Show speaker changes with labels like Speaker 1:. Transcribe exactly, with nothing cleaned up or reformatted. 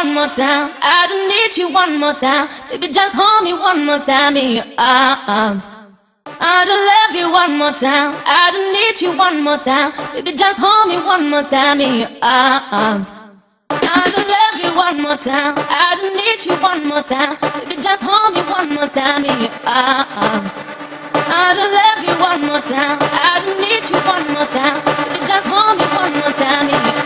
Speaker 1: one more time. I just need you one more time. Baby, just hold me one more time in your arms. I just love you one more time. I just need you one more time. Baby, just hold me one more time in your arms. I just love you one more time. I just need you one more time. Baby, just hold me one more time in your arms. I just love you one more time. I just need you one more time. Baby, just hold me one more time in your arms.